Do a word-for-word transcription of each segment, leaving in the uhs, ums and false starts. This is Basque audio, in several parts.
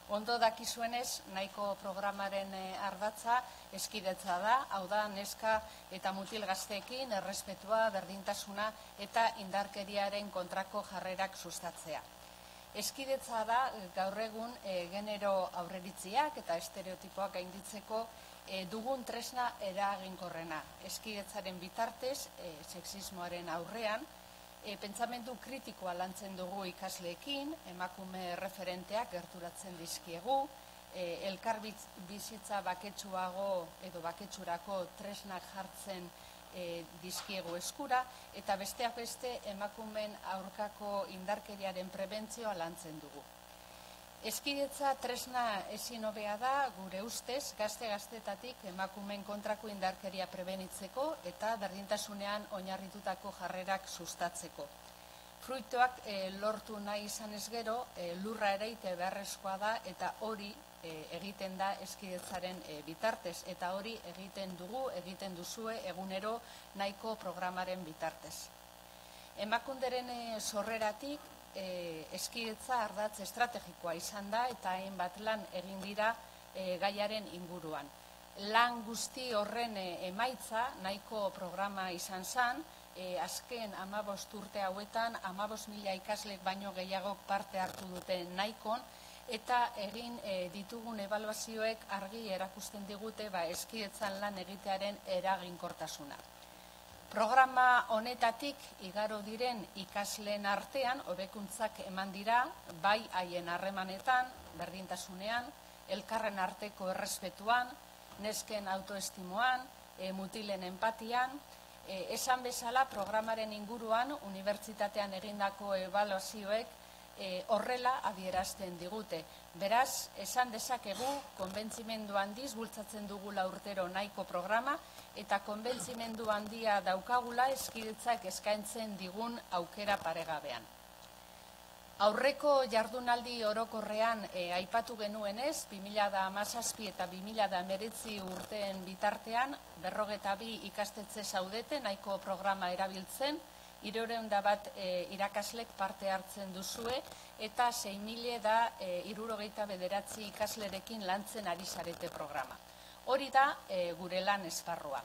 Ondo dakizuenez, nahiko programaren ardatza hezkidetza da, hau da, neska eta mutil gazteekin errespetua, berdintasuna eta indarkeriaren kontrako jarrerak sustatzea. Hezkidetza da gaur egun genero aurreritziak eta estereotipoak gainditzeko dugun tresna eraginkorrena. Hezkidetzaren bitartez, sexismoaren aurrean, pentsamendu kritikoa lantzen dugu ikasleekin, emakume referenteak gerturatzen dizkiegu, elkar bizitza baketsuago edo baketsurako tresnak jartzen dizkiegu eskura, eta besteak beste emakumeen aurkako indarkeriaren prebentzioa lantzen dugu. Hezkidetza tresna ezin hobea da, gure ustez, gazte-gaztetatik emakumeen kontrako indarkeria prebenitzeko eta berdintasunean oinarritutako jarrerak sustatzeko. Fruitoak lortu nahi izan ez gero, lurra ereite beharrezkoa da eta hori egiten da hezkidetzaren bitartez. Eta hori egiten dugu, egiten duzue egunero nahiko programaren bitartez. Emakunderen sorreratik, hezkidetza ardatz estrategikoa izan da eta hainbat lan egin dira gaiaren inguruan. Lan guzti horren emaitza nahiko programa izan zen, azken hamabost urte hauetan hamabost mila ikaslek baino gehiagok parte hartu dute nahikon, eta egin ditugun ebaluazioek argi erakusten digute hezkidetzan lan egitearen eraginkortasuna. Programa honetatik igaro diren ikasleen artean hobekuntzak eman dira, bai haien harremanetan, berdintasunean, elkarren arteko errespetuan, nesken autoestimoan, mutilen empatian. Esan bezala programaren inguruan unibertsitatean egindako ebaluazioek horrela adierazten digute. Beraz, esan dezakegu, konbentzimendu handiz bultzatzen dugula urtero nahiko programa, eta konbentzimendu handia daukagula hezkidetzak eskaintzen digun aukera paregabean. Aurreko jardunaldi orokorrean aipatu genuenez, bi mila hamazazpi eta bi mila hemeretzi urteen bitartean, berrogeita bi ikastetxe zaudete nahiko programa erabiltzen, hirurehun eta bat irakaslek parte hartzen duzue, eta sei mila da hirurogeita bederatzi ikaslerekin lantzen ari zarete programa. Hori da gure lan esparrua.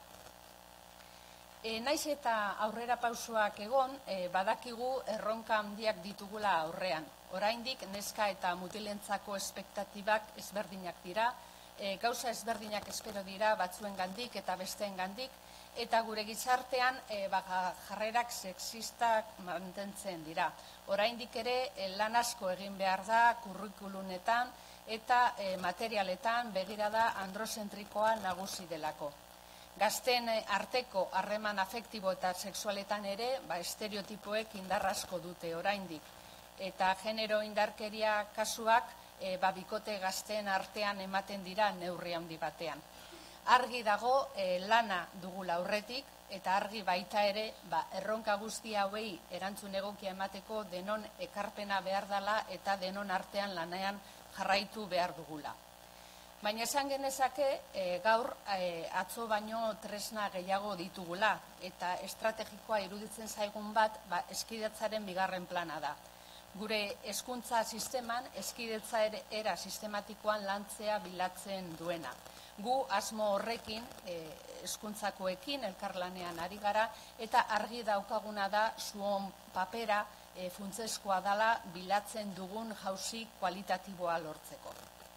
Naiz eta aurrera pausoak egon, badakigu erronka handiak ditugula aurrean. Oraindik neska eta mutilentzako espektatibak ezberdinak dira, gauza ezberdinak espero dira batzuen gandik eta besteen gandik, eta gure gizartean jarrerak sexistak mantentzen dira. Oraindik ere lan asko egin behar da kurrikulunetan eta materialetan begirada androzentrikoa nagusi delako. Gazteen arteko harreman afektibo eta sexualetan ere estereotipoek indar asko dute oraindik. Eta genero indarkeria kasuak bikote gazteen artean ematen dira neurri handi batean. Argi dago lana dugula aurretik, eta argi baita ere erronka guzti hauei erantzun egokia emateko denon ekarpena behar dela eta denon artean lanean jarraitu behar dugula. Baina esan genezake gaur atzo baino tresna gehiago ditugula, eta estrategikoa iruditzen zaigun bat hezkidetzaren bigarren plana da. Gure hezkuntza sisteman hezkidetza era sistematikoan lantzea bilatzen duena. Gu asmo horrekin hezkuntzakoekin elkarlanean ari gara, eta argi daukaguna da zuon papera funtsezkoa dela bilatzen dugun jauzi kualitatiboa lortzeko.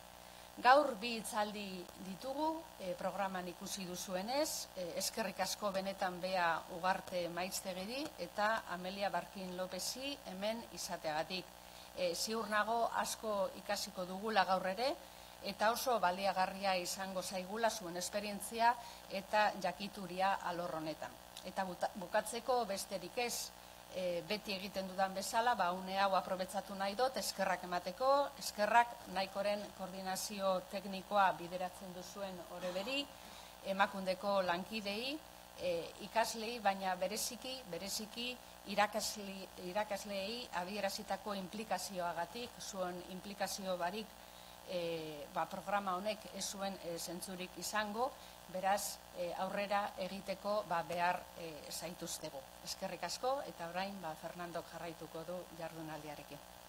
Gaur bi hitzaldi ditugu, programan ikusi duzuenez, eskerrik asko benetan Bea Ugarte Maiztegiri eta Amelia Barkin Lopezi hemen izateagatik. Ziur nago asko ikasiko dugula gaur ere, eta oso baliagarria izango zaigula zuen esperientzia eta jakituria alor honetan. Eta bukatzeko besterik ez, beti egiten dudan bezala, une hau aprobetsatu nahi dut, eskerrak emateko, eskerrak nahikoren koordinazio teknikoa bideratzen duzuen oreberi, emakundeko lankidei, ikaslei, baina bereziki, bereziki irakasleei adierazitako implikazioagatik, zuen implikazio barik programa honek ez zuen zentzurik izango, beraz aurrera egiteko behar zaituztegu. Eskerrik asko, eta orain Fernandok jarraituko du jardunaldiarekin.